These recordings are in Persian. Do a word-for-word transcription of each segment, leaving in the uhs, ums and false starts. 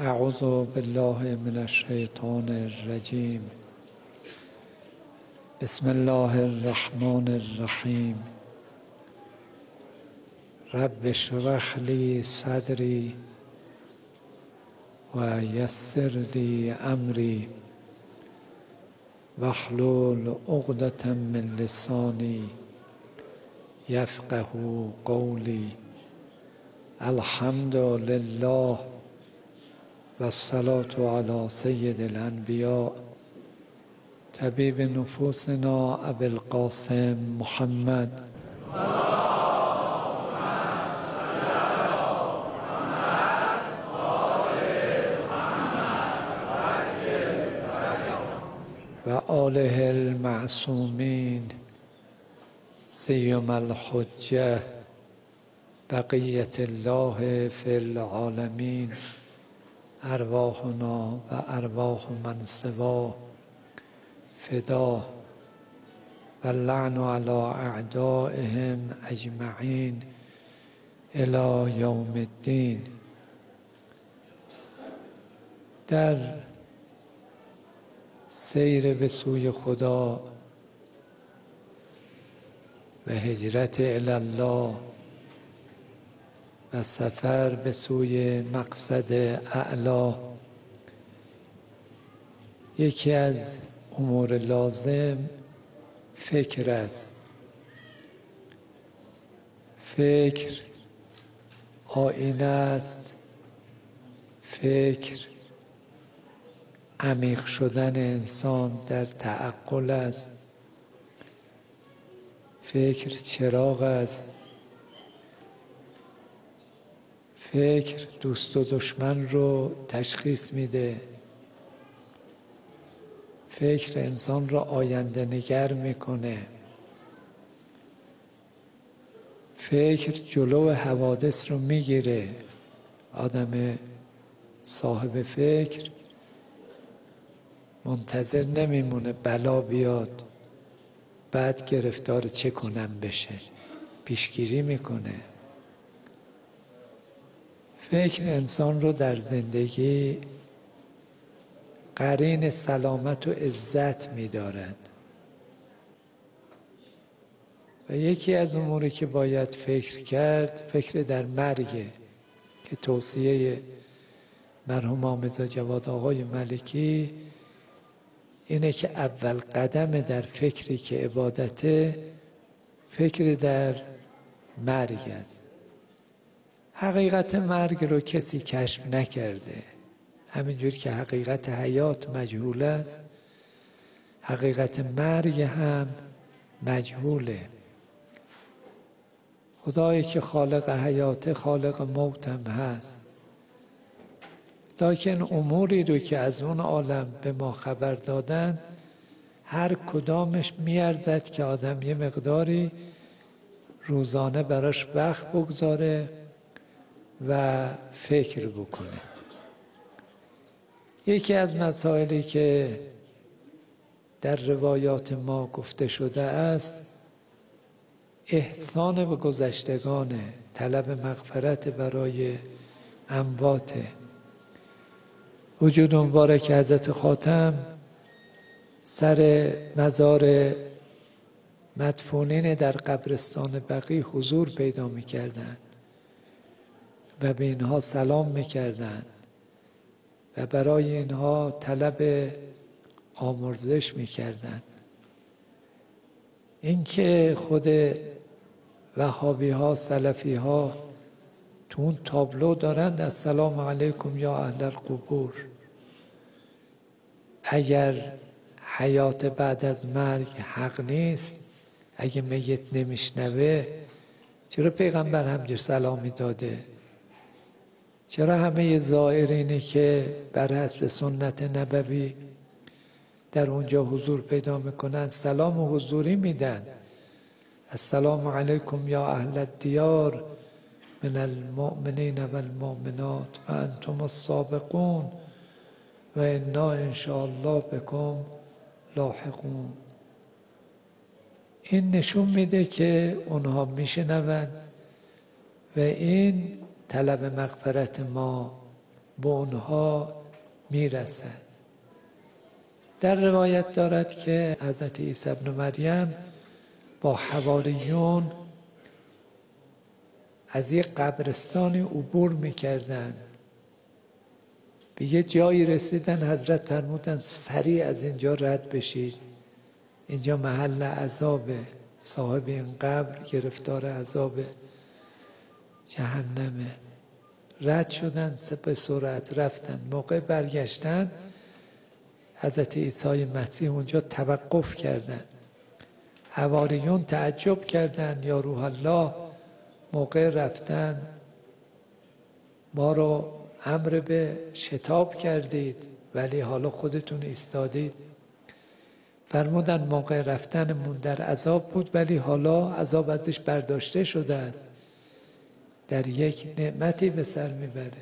اعوذ بالله من الشیطان الرجیم. بسم الله الرحمن الرحیم. رب اشرح لی صدری و یسر لی امری واحلل عقدة من لسانی یفقه قولی. الحمد لله و الصلاة علی سید الانبیاء طبیب نفوسنا ابی القاسم محمد. و آله المعصومین سیما الحجة بقیة الله فی العالمین. ارواحنا و ارواح من سواه فداه و اللعن علی اعدائهم اجمعین الی یوم الدین. در سیر به سوی خدا و هجرت الی الله و سفر به سوی مقصد اعلی، یکی از امور لازم فکر است. فکر آینه است. فکر عمیق شدن انسان در تعقل است. فکر چراغ است. فکر دوست و دشمن رو تشخیص میده. فکر انسان را آینده نگر میکنه. فکر جلو حوادث رو میگیره. آدم صاحب فکر منتظر نمیمونه بلا بیاد بعد گرفتار چه کنم بشه، پیشگیری میکنه. فکر انسان رو در زندگی قرین سلامت و عزت می‌دارد. و یکی از اموری که باید فکر کرد، فکر در مرگه که توصیه مرحوم آمرزا جواد آقای ملکی اینه که اول قدم در فکری که عبادته، فکر در مرگ است. حقیقت مرگ رو کسی کشف نکرده. همینجور که حقیقت حیات مجهول است، حقیقت مرگ هم مجهوله. خدایی که خالق حیات خالق موت هم هست، لکن اموری رو که از اون عالم به ما خبر دادن هر کدامش میارزد که آدم یه مقداری روزانه براش وقت بگذاره و فکر بکنه. یکی از مسائلی که در روایات ما گفته شده است احسان به گذشتگانه، طلب مغفرت برای امواته. وجود مبارک حضرت خاتم سر مزار مدفونین در قبرستان بقیع حضور پیدا می‌کردند و به اینها سلام می‌کردند و برای اینها طلب آمرزش می‌کردند. اینکه خود وهابی ها، سلفی ها تو اون تابلو دارند السلام علیکم یا اهل القبور. اگر حیات بعد از مرگ حق نیست، اگه میت نمیشنوه، چرا پیغمبر همجور سلامی داده؟ چرا همه زائرینی که بر حسب سنت نبوی در اونجا حضور پیدا میکنن سلام حضوری میدن؟ السلام علیکم یا اهل الدیار من المؤمنین و المؤمنات و انتم السابقون و انا ان شاء الله بكم لاحقون. این نشون میده که اونها میشنون و این طلب مغفرت ما به اونها میرسد. در روایت دارد که حضرت عیسی ابن مریم با حواریون از یک قبرستانی عبور میکردن، به یه جایی رسیدن، حضرت فرمودن سریع از اینجا رد بشید، اینجا محل عذابه، صاحب این قبر گرفتار عذاب جهنمه. رد شدن، به سرعت رفتن. موقع برگشتن حضرت عیسی مسیح اونجا توقف کردن. حواریون تعجب کردن، یا روح الله، موقع رفتن ما رو امر به شتاب کردید ولی حالا خودتون ایستادید. فرمودن موقع رفتنمون در عذاب بود ولی حالا عذاب ازش برداشته شده است، در یک نعمتی به سر میبره.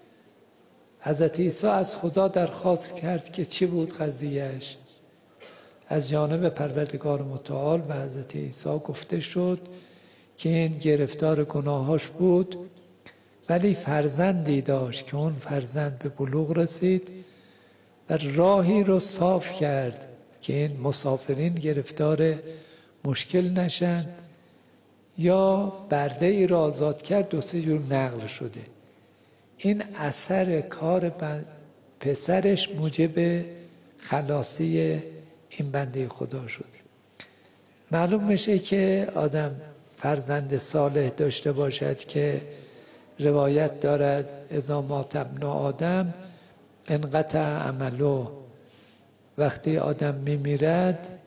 حضرت عیسی از خدا درخواست کرد که چی بود قضیهش. از جانب پروردگار متعال و حضرت عیسی گفته شد که این گرفتار گناهاش بود ولی فرزندی داشت که اون فرزند به بلوغ رسید و راهی رو صاف کرد که این مسافرین گرفتار مشکل نشن، یا برده ای را آزاد کرد، دو سه جور نقل شده. این اثر کار پسرش موجب خلاصی این بنده خدا شد. معلوم میشه که آدم فرزند صالح داشته باشد که روایت دارد اذا مات ابن آدم انقطع عمله، وقتی آدم میمیرد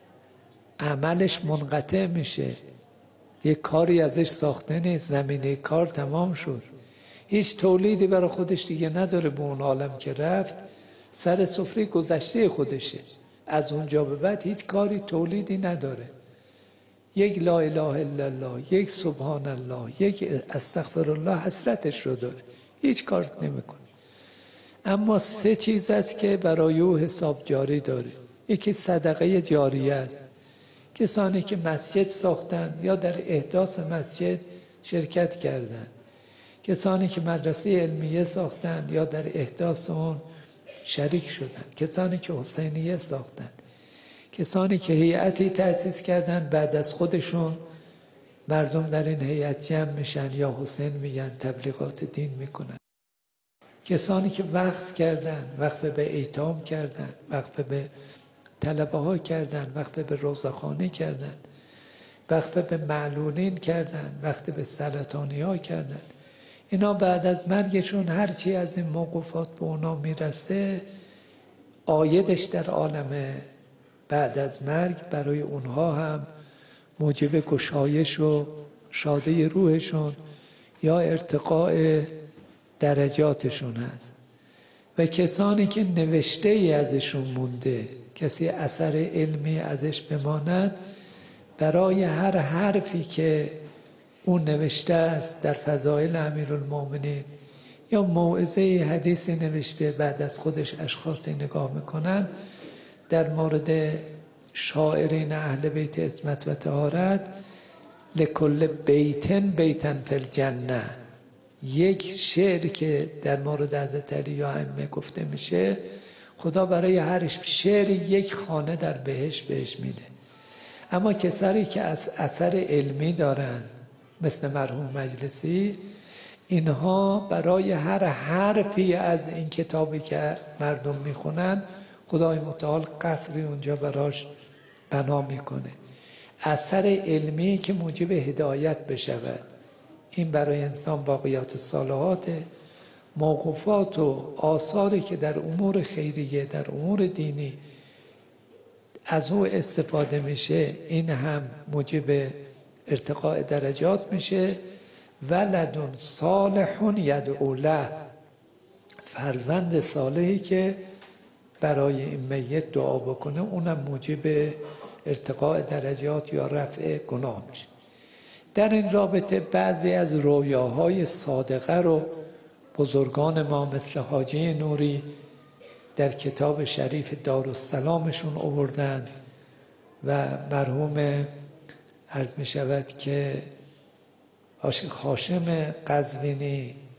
عملش منقطع میشه، یک کاری ازش ساخته نیست، زمینه کار تمام شد، هیچ تولیدی برای خودش دیگه نداره. به اون عالم که رفت سر سفره گذشته خودشه، از اونجا به بعد هیچ کاری تولیدی نداره. یک لا اله الا الله، یک سبحان الله، یک استغفر الله حسرتش رو داره، هیچ کار نمیکنه. اما سه چیز است که برای او حساب جاری داره. یکی صدقه جاریه است، کسانی که مسجد ساختن یا در احداث مسجد شرکت کردند، کسانی که مدرسه علمیه ساختن یا در احداث اون شریک شدند، کسانی که حسینیه ساختن، کسانی که هیئتی تأسیس کردن بعد از خودشون مردم در این هیئت جمع میشن یا حسین میگن، تبلیغات دین میکنن، کسانی که وقف کردن، وقف به ایتام کردن، وقف به طلبه ها کردن، وقف به روزخانه کردن، وقف به معلولین کردن، وقف به سرطانی ها کردن. اینا بعد از مرگشون هرچی از این موقوفات به اونا میرسه عایدش در عالم بعد از مرگ برای اونها هم موجب گشایش و شادی روحشون یا ارتقاء درجاتشون هست. و کسانی که نوشته ای ازشون مونده، کسی اثر علمی ازش بماند، برای هر حرفی که اون نوشته است در فضائل امیرالمومنین یا موعظه حدیثی نوشته، بعد از خودش اشخاصی نگاه میکنن در مورد شاعرین اهل بیت عصمت و طهارت، لکل بیتن بیتن فی الجنه، یک شعر که در مورد حضرت علی یا ائمه گفته میشه، خدا برای هر شعر یک خانه در بهشت بهش میده. اما کسانی که از اثر علمی دارن مثل مرحوم مجلسی، اینها برای هر حرفی از این کتابی که مردم میخونن خدای متعال قصری اونجا براش بنا میکنه. اثر علمی که موجب هدایت بشود، این برای انسان باقیات الصالحات، موقوفات و آثاری که در امور خیریه، در امور دینی از او استفاده میشه، این هم موجب ارتقاء درجات میشه. ولدن صالح یدعو له، فرزند صالحی که برای این میت دعا بکنه، اونم موجب ارتقاء درجات یا رفع گناه میشه. در این رابطه بعضی از رویاهای صادقه رو بزرگان ما مثل حاجی نوری در کتاب شریف دارالسلامشون آوردند و مرحوم عرض می شود که هاشم قزوینی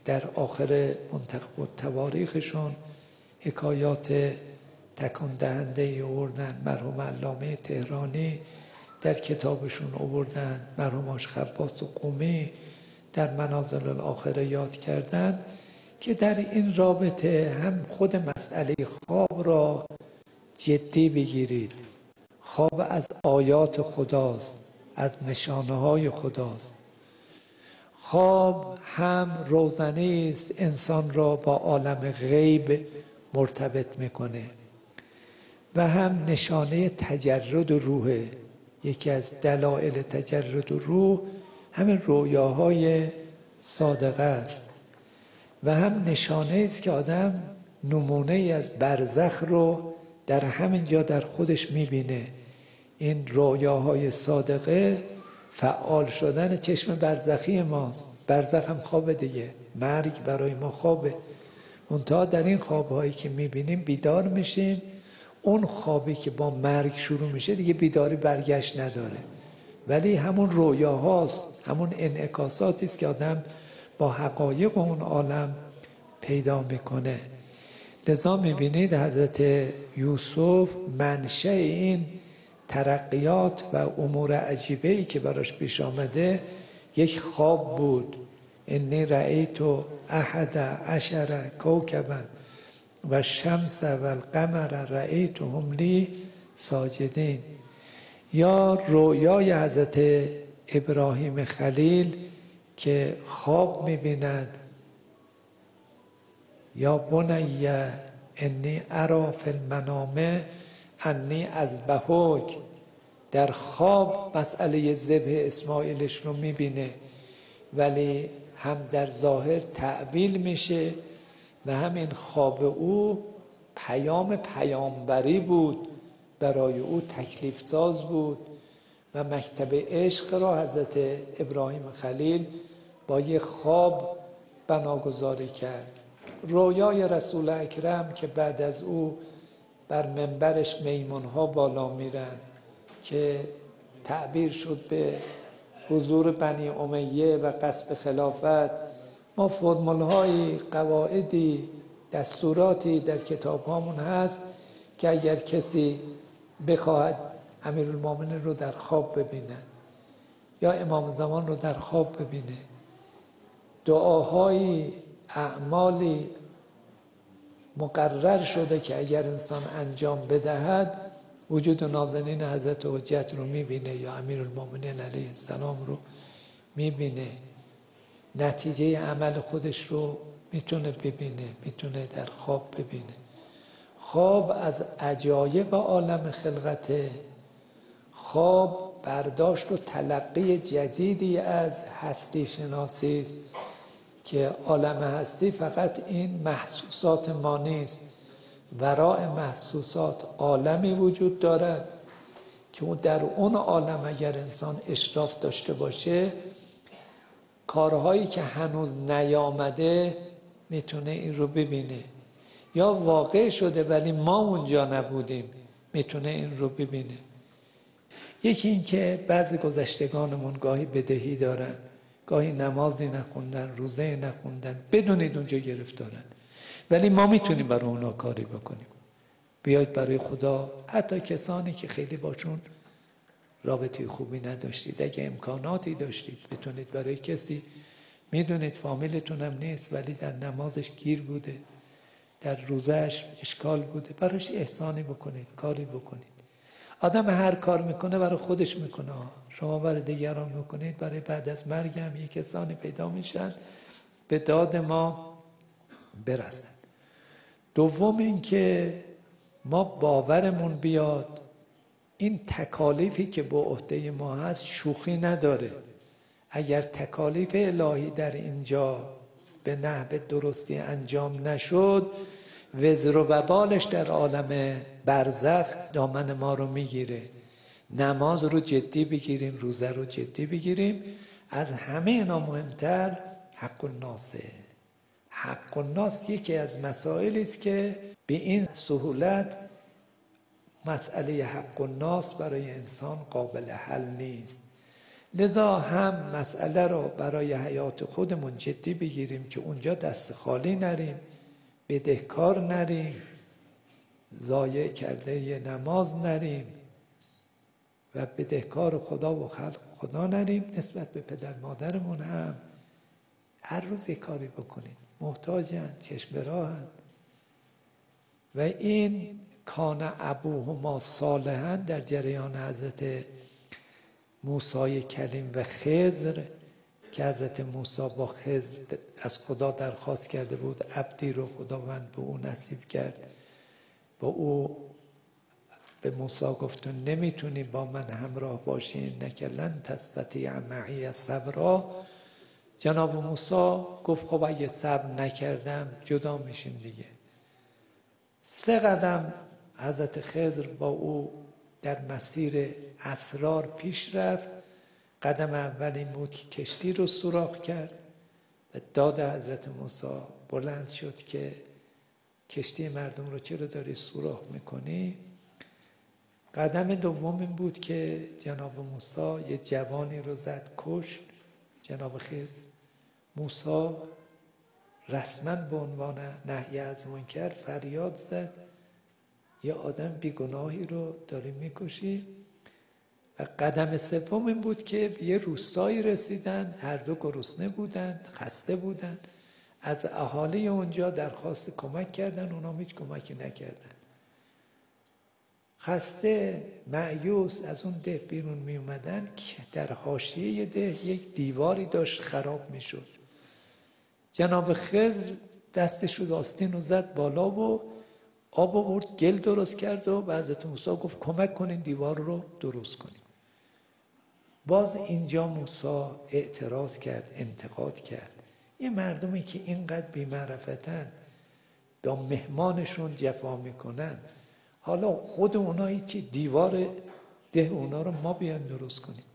در آخر منتخب التواریخشون حکایات تکان دهنده ای آوردن. مرحوم علامه تهرانی در کتابشون آوردن، مرحوم آشخباس و قمی در منازل الاخره یاد کردن که در این رابطه هم خود مسئله خواب را جدی بگیرید. خواب از آیات خداست، از نشانه های خداست. خواب هم روزنه است انسان را با عالم غیب مرتبط میکنه و هم نشانه تجرد روحه. یکی از دلایل تجرد روح همین رویاهای صادقه است و هم نشانه است که آدم نمونه ای از برزخ رو در همین جا در خودش میبینه. این رویاهای صادقه فعال شدن چشم برزخی ماست. برزخ هم خوابه دیگه، مرگ برای ما خوابه. منتها در این خوابهایی که میبینیم بیدار میشیم. اون خوابی که با مرگ شروع میشه دیگه بیداری برگشت نداره، ولی همون رویاهاست، همون انعکاساتی است که آدم با حقایق اون عالم پیدا میکنه. لذا میبینید حضرت یوسف منشأ این ترقیات و امور عجیبه‌ای که براش پیش آمده یک خواب بود. انی رأیت احد عشر کوکبا و شمس و القمر رأیتهم لی ساجدین. یا رویای حضرت ابراهیم خلیل که خواب میبیند یا بنی انی اری فی المنام انی اذبحک. در خواب مسئله ذبح اسماعیلش رو میبینه، ولی هم در ظاهر تعبیل میشه و هم این خواب او پیام پیامبری بود، برای او تکلیف ساز بود و مکتب عشق را حضرت ابراهیم خلیل با یک خواب بناگذاری کرد. رویای رسول اکرم که بعد از او بر منبرش میمونها بالا میرن که تعبیر شد به حضور بنی امیه و غصب خلافت. ما فرمول‌های، قواعدی، دستوراتی در کتاب هامون هست که اگر کسی بخواهد امیرالمومنین رو در خواب ببینه یا امام زمان رو در خواب ببینه، دعاهای، اعمالی مقرر شده که اگر انسان انجام بدهد وجود نازنین حضرت حجت رو میبینه یا امیرالمومنین علیه السلام رو میبینه، نتیجه عمل خودش رو میتونه ببینه، میتونه در خواب ببینه. خواب از عجایب عالم خلقته. خواب برداشت و تلقی جدیدی از هستی شناسی است که عالم هستی فقط این محسوسات ما نیست. وراء محسوسات عالمی وجود دارد که اون در اون عالم اگر انسان اشراف داشته باشه، کارهایی که هنوز نیامده میتونه این رو ببینه، یا واقع شده ولی ما اونجا نبودیم میتونه این رو ببینه. یکی این که بعضی گذشتگانمون گاهی بدهی دارن، گاهی نمازی نخوندن، روزه نخوندن، بدونید اونجا گرفتارن، ولی ما میتونیم برای اونا کاری بکنیم. بیاید برای خدا، حتی کسانی که خیلی باشون رابطه خوبی نداشتید، اگه امکاناتی داشتید بتونید برای کسی، میدونید فامیلتون هم نیست ولی در نمازش گیر بوده، در روزش اشکال بوده، براش احسانی بکنید، کاری بکنید. آدم هر کار میکنه برای خودش میکنه، شما برای دیگران میکنید، برای بعد از مرگ هم یک کسانی پیدا میشن به داد ما برسن. دوم این که ما باورمون بیاد این تکالیفی که به عهده ما هست شوخی نداره. اگر تکالیف الهی در اینجا به نحو درستی انجام نشد، وزر و وبالش در عالم برزخ دامن ما رو میگیره. نماز رو جدی بگیریم، روزه رو جدی بگیریم. از همه اینا مهمتر حق الناسه. حق الناس یکی از مسائلی است که به این سهولت مسئله حق الناس برای انسان قابل حل نیست. لذا هم مسئله رو برای حیات خودمون جدی بگیریم که اونجا دست خالی نریم، بدهکار نریم، ضایع کرده نماز نریم و بدهکار خدا و خلق خدا نریم. نسبت به پدر مادرمون هم هر روز یک کاری بکنیم، محتاجن، چشم راهن. و این کان ابوهما صالحا در جریان حضرت موسی کلیم و خضر که حضرت موسی با خضر از خدا درخواست کرده بود، عبدی رو خداوند به او نصیب کرد. با او به موسی گفت نمیتونی با من همراه باشی، انک لن تستطیع معی صبرا. جناب موسی گفت خب اگه صبر نکردم جدا میشیم دیگه. سه قدم حضرت خضر با او در مسیر اسرار پیش رفت. قدم اول این بود که کشتی رو سوراخ کرد و داد حضرت موسی بلند شد که کشتی مردم رو چرا داری سوراخ میکنی؟ قدم دوم این بود که جناب موسی یه جوانی رو زد کشت. جناب خضر موسی رسما به عنوان نهی از منکر فریاد زد یه آدم بیگناهی رو داری میکشی. و قدم سوم این بود که به یه روستایی رسیدن، هر دو گرسنه بودن، خسته بودن، از اهالی اونجا درخواست کمک کردن، اونا هیچ کمکی نکردن. خسته مایوس از اون ده بیرون می اومدن که در حاشیه ده یک دیواری داشت خراب می شد. جناب خضر دستش رو آستین رو زد بالا و آب آورد گل درست کرد و به حضرت موسی گفت کمک کنین دیوار رو درست کنیم. باز اینجا موسی اعتراض کرد، انتقاد کرد. این مردمی که اینقدر بی‌معرفتن، با مهمانشون جفا میکنن، حالا خود اونایی که دیوار ده اونا رو ما بیان درست کنیم.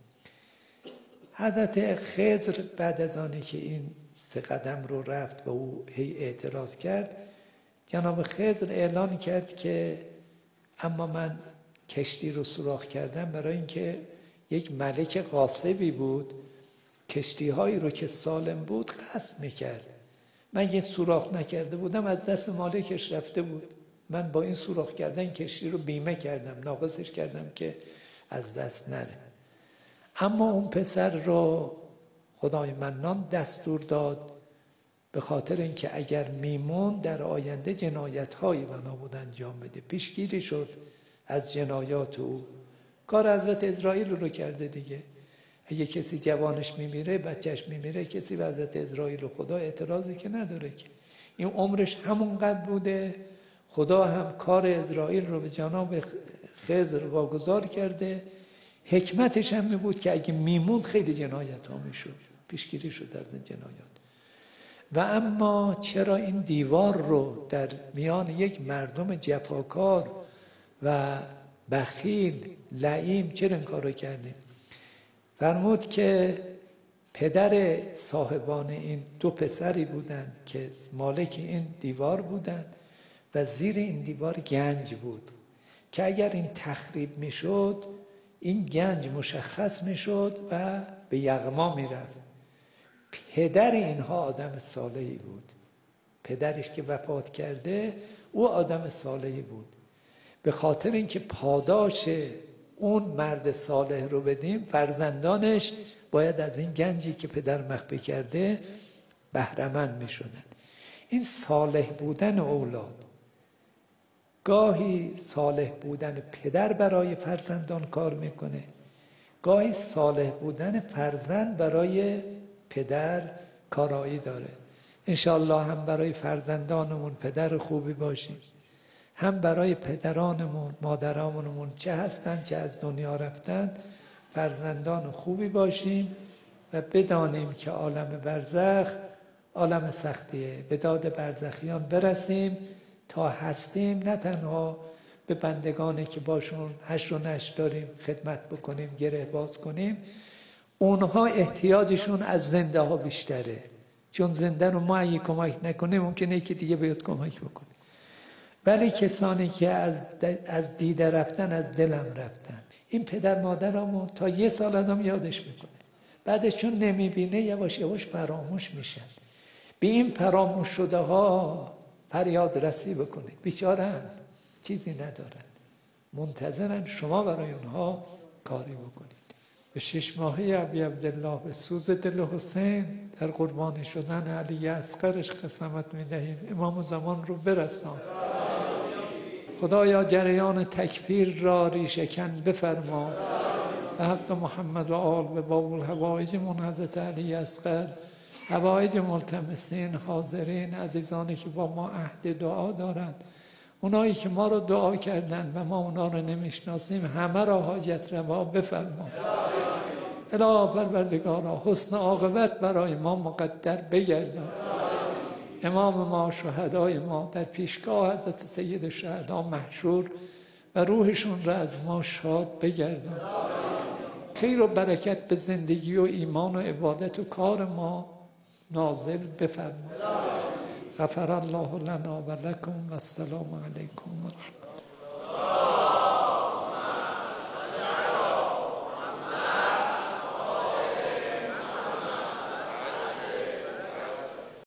حضرت خضر بعد از آنی که این سه قدم رو رفت و او هی اعتراض کرد، جناب خضر اعلان کرد که اما من کشتی رو سوراخ کردم برای اینکه یک ملک غاصبی بود، کشتی هایی رو که سالم بود غصب میکرد. من یه سوراخ نکرده بودم، از دست مالکش رفته بود. من با این سوراخ کردن کشتی رو بیمه کردم، ناقصش کردم که از دست نره. اما اون پسر رو خدای منان دستور داد به خاطر اینکه اگر میمون در آینده جنایت هایی بنا بود انجام بده. پیشگیری شد از جنایات او. کار حضرت اسرائیل رو کرده دیگه. اگه کسی جوانش میمیره، بچهش میمیره، کسی به حضرت اسرائیل و خدا اعتراضی که نداره که این عمرش همونقدر بوده. خدا هم کار اسرائیل رو به جناب خضر واگذار کرده. حکمتش هم می بود که اگه میموند خیلی جنایت ها میشد، پیشگیری شد از این جنایات. و اما چرا این دیوار رو در میان یک مردم جفاکار و بخیل لعیم چرا این کار رو کردیم؟ فرمود که پدر صاحبان این دو پسری بودند که مالک این دیوار بودند و زیر این دیوار گنج بود که اگر این تخریب میشد این گنج مشخص میشد و به یغما میرفت. پدر اینها آدم صالحی بود. پدرش که وفات کرده او آدم صالحی بود. به خاطر اینکه پاداش اون مرد صالح رو بدیم، فرزندانش باید از این گنجی که پدر مخفی کرده بهره‌مند میشدن. این صالح بودن اولاد، گاهی صالح بودن پدر برای فرزندان کار میکنه، گاهی صالح بودن فرزند برای پدر کارایی داره. انشالله هم برای فرزندانمون پدر خوبی باشیم، هم برای پدرانمون، مادرانمون چه هستن چه از دنیا رفتن فرزندان خوبی باشیم و بدانیم که عالم برزخ عالم سختیه. به داد برزخیان برسیم تا هستیم نه تنها به بندگانی که باشون حشر و نشر داریم خدمت بکنیم، گره باز کنیم. اونها احتیاجشون از زنده ها بیشتره، چون زنده رو ما اگه کمک نکنیم ممکنه یکی دیگه بیاد کمک بکنه. ولی کسانی که از از دیده رفتن از دلم رفتن، این پدر مادرمون تا یه سال آدم یادش میکنه. بعدش چون نمیبینه یواش یواش فراموش میشن. به این فراموش شده ها فریاد رسی بکنید، بیچارن، چیزی ندارن، منتظرن شما برای اونها کاری بکنید. به شش ماهه ابی عبدالله به سوز دل حسین در قربانی شدن علی اصغرش قسمت میدهیم. امام زمان رو برسان. خدایا جریان تکفیر را ریشه کن بفرما. به حق محمد و آل به باب الحوائج من حضرت علی اصغر، حوائج ملتمسین حاضرین عزیزانی که با ما عهد دعا دارند، اونایی که ما رو دعا کردن و ما اونا رو نمیشناسیم، همه را حاجت روا بفرما. اله پروردگارا حسن عاقبت برای ما مقدر بگردان. امام ما، شهدای ما در پیشگاه حضرت سید الشهدا محشور و روحشون را از ما شاد بگردان. خیر و برکت به زندگی و ایمان و عبادت و کار ما نازل بفرما. غفر الله لنا و لکم و السلام علیکم و رحمت